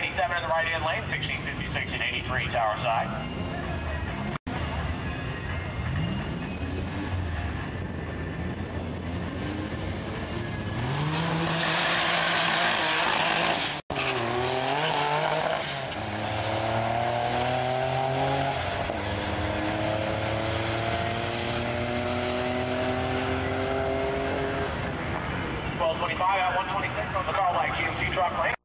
87 in the right-hand lane, 1656 and 83 tower side. Out 126 on the Carl Light GMC truck lane.